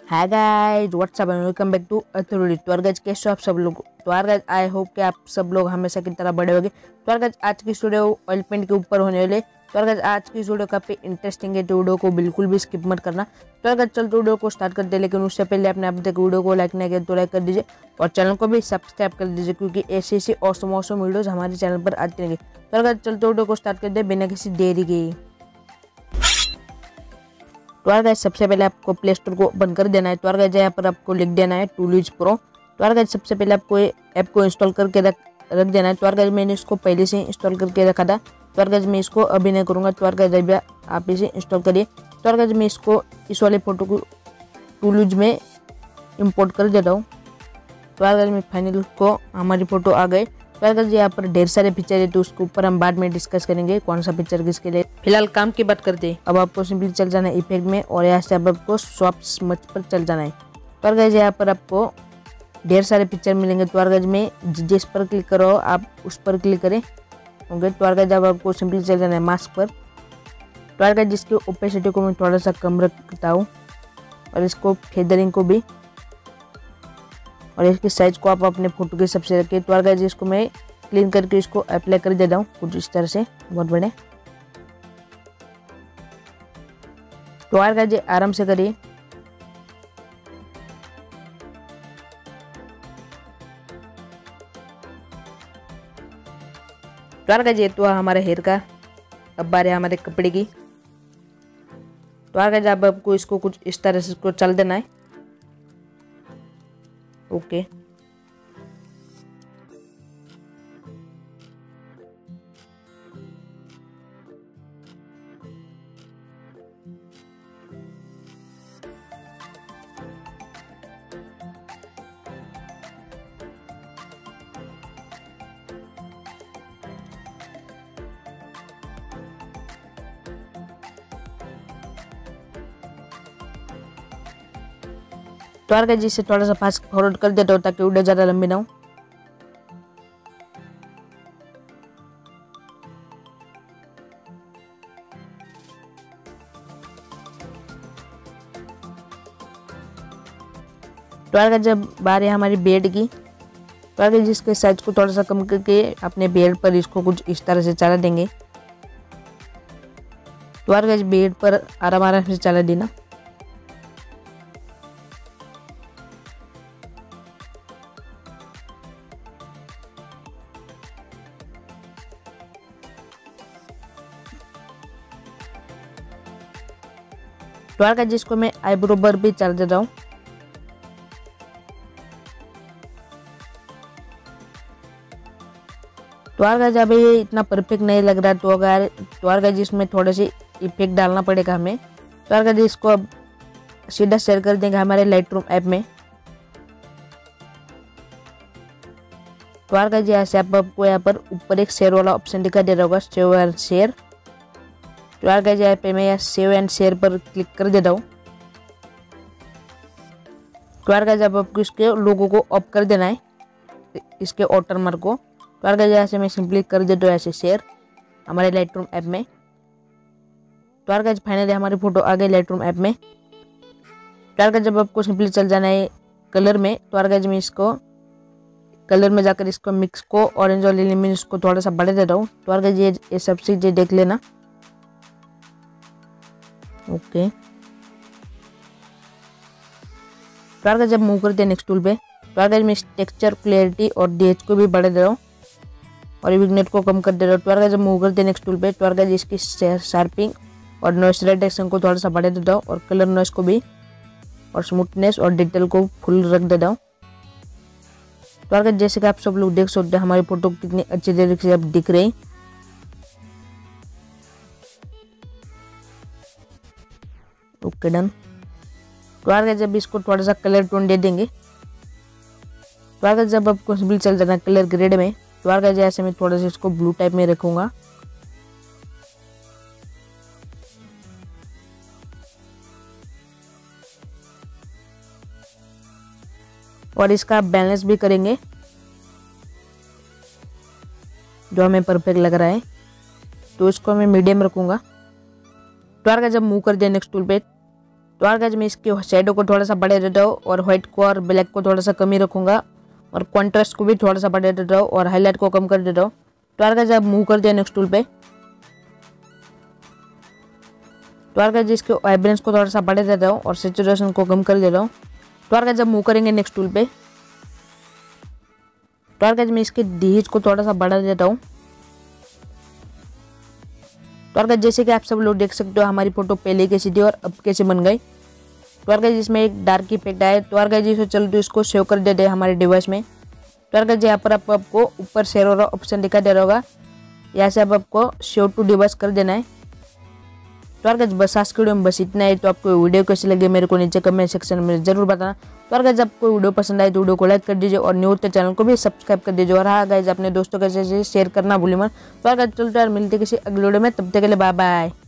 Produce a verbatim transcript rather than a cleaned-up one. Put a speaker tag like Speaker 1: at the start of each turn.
Speaker 1: Hi guys, whatsapp and welcome back to Authority. तो guys कैसे हो आप सब लोग। तो गाइस आई होप कि आप सब लोग हमेशा की तरह बड़े होंगे। तो गाइस आज की वीडियो ऑयल पेंट के ऊपर होने वाले। तो गाइस आज की वीडियो काफी इंटरेस्टिंग है, तो वीडियो को बिल्कुल भी स्किप मत करना। तो गाइस चलते वीडियो को स्टार्ट करते हैं, लेकिन उससे पहले आपने अब तक वीडियो को लाइक नहीं किया तो लाइक कर दीजिए और चैनल को भी सब्सक्राइब कर दीजिए, क्योंकि ऐसी ऐसी ऑसम ऑसम वीडियोस हमारे चैनल पर आती रहेंगी। तो गाइस चलते वीडियो को स्टार्ट करते हैं बिना किसी देरी के। तो गाइस सबसे पहले आपको प्ले स्टोर को ओपन कर देना है। तो गाइस यहाँ पर आपको लिख देना है टूलविज प्रो। तो गाइस सबसे पहले आपको ये ऐप को इंस्टॉल करके रख रख देना है। तो गाइस मैंने इसको पहले से इंस्टॉल करके रखा था। तो गाइस मैं इसको अभी नहीं करूँगा। तो गाइस अभी आप इसे इंस्टॉल करिए। तो गाइस मैं इसको इस वाले फोटो को टूलविज में इम्पोर्ट कर देता हूँ। तो गाइस मैं फाइनल को हमारी फोटो आ गई। तो गाइस यहाँ पर ढेर सारे पिक्चर है, तो उसके ऊपर हम बाद में डिस्कस करेंगे कौन सा पिक्चर किसके लिए। फिलहाल काम की बात करते हैं। अब आपको सिंपली चल जाना है इफेक्ट में और यहाँ से अब आपको स्वैप स्मच पर चल जाना है। तो गाइस यहाँ पर आपको ढेर सारे पिक्चर मिलेंगे। तो गाइस में जिस पर क्लिक करो आप उस पर क्लिक करें। ओके, तो गाइस अब आपको सिंपली चल जाना है मास्क पर। तो गाइस जिसकी ओपेसिटी को मैं थोड़ा सा कम रखता हूँ और इसको फेदरिंग को भी, और इसकी साइज को आप अपने फोटो के हिसाब से रखिए। तो गाइस इसको मैं क्लीन करके इसको अप्लाई कर देता हूँ कुछ इस तरह से, बहुत बड़े। तो गाइस आराम से करिए। तो गाइस ये तो हमारे हेयर का। अब बारी है हमारे कपड़े की। तो गाइस अब आपको इसको कुछ इस तरह से इसको चल देना है। ओके तो गाइस जिससे थोड़ा सा फास्ट फॉरवर्ड कर देता हूँ ताकि वीडियो ज़्यादा लंबी ना हो। तो गाइस जब बारी है हमारी बेड की। तो गाइस जिसके साइज को थोड़ा सा कम करके अपने बेड पर इसको कुछ इस तरह से चला देंगे। तो गाइस बेड पर आराम आराम से चला देना। तो गाइस जिसको मैं आईब्रो पर भी चल देता हूँ। तो गाइस अब ये इतना परफेक्ट नहीं लग रहा। तो अगर तो गाइस इसमें थोड़े से इफेक्ट डालना पड़ेगा हमें। तो गाइस इसको अब सीधा शेयर कर देंगे हमारे लाइटरूम ऐप में। तो गाइस यहाँ से आप आपको यहाँ पर ऊपर एक शेयर वाला ऑप्शन दिखाई दे रहा होगा, सेव एंड शेयर। तो गाइस यहाँ पे मैं यहाँ सेव एंड शेयर पर क्लिक कर देता हूँ। तो गाइस अब आपको इसके लोगों को ऑफ कर देना है, इसके वाटरमार्क को। तो गाइस यहाँ से मैं सिंपली कर देता हूँ ऐसे शेयर हमारे लाइटरूम ऐप में। तो गाइस फाइनली हमारी फोटो आ गई लाइटरूम ऐप में। तो गाइस जब आपको सिंपली चल जाना है कलर में। तो गाइस मैं इसको कलर में जाकर इसको मिक्स को ऑरेंज और एलिमेंट इसको थोड़ा सा बढ़ा देता हूँ। तो गाइस ये ये सब चीजें देख लेना। ओके, तो गाइस जब मूव करते हैं नेक्स्ट टूल पे। तो गाइस मैं टेक्सचर, क्लैरिटी और डीएच को भी बढ़ा दे रहा हूँ और विग्नेट को कम कर दे रहा हूँ। तो गाइस जब मूव करते हैं नेक्स्ट टूल पे। तो गाइस इसकी शार्पिंग और नॉइस रिडक्शन को थोड़ा सा बढ़ा देता हूँ और कलर नॉइस को भी, और स्मूथनेस और डिटेल को फुल रख देता हूँ। तो गाइस जैसे कि आप सब लोग देख सकते हैं हमारी फोटो कितनी अच्छी तरीके से अब दिख रही। Okay done. तो गाइस जब इसको थोड़ा सा कलर टोन दे देंगे। तो गाइस जब आपको सिंपली चल जाना कलर ग्रेड में। तो गाइस जैसे मैं थोड़ा सा इसको ब्लू टाइप में रखूंगा। और इसका बैलेंस भी करेंगे जो हमें परफेक्ट लग रहा है। तो इसको मैं मीडियम रखूंगा। तो यार जब मूव कर दिया नेक्स्ट टूल पे। तो यार गाइस मैं इसके शेडो को थोड़ा सा बढ़ा देता हूँ और व्हाइट को और ब्लैक को थोड़ा सा कम ही रखूँगा और कॉन्ट्रास्ट को भी थोड़ा सा बढ़ा देता हूँ और हाईलाइट को कम कर देता हूँ। तो यार गाइस अब मूव कर दिया नेक्स्ट टूल पे। तो यार गाइस इसके वाइब्रेंस को थोड़ा सा बढ़ा देता हूँ और सैचुरेशन को कम कर देता हूँ। तो यार गाइस जब मूव करेंगे नेक्स्ट टूल पे। तो यार गाइस मैं इसके डीज को थोड़ा सा बढ़ा देता हूँ। तो यार गाइस जैसे कि आप सब लोग देख सकते हो हमारी फोटो पहले कैसी थी और अब कैसे बन गई। तो यार गाइस इसमें एक डार्क इफेक्ट आया। तो यार गाइस इसको चलो तो इसको सेव कर देते हैं हमारे डिवाइस में। तो यार गाइस यहाँ पर आप, आपको ऊपर शेयर वाला ऑप्शन दिखा दे रहा होगा, यहाँ से अब आपको सेव टू डिवाइस कर देना है। तो यार गाइस बस आज के वीडियो में बस इतना है। तो आपको वीडियो कैसी लगी मेरे को नीचे कमेंट सेक्शन में जरूर बताना। तो यार गाइस आपको वीडियो पसंद आए तो वीडियो को लाइक कर दीजिए और न्यू तो चैनल को भी सब्सक्राइब कर दीजिए। और हाँ गाइस अपने दोस्तों के साथ शेयर करना भूलिए मत। तो यार गाइस चलते यार मिलते किसी अगले वीडियो में, तब तक के लिए बाय बाय।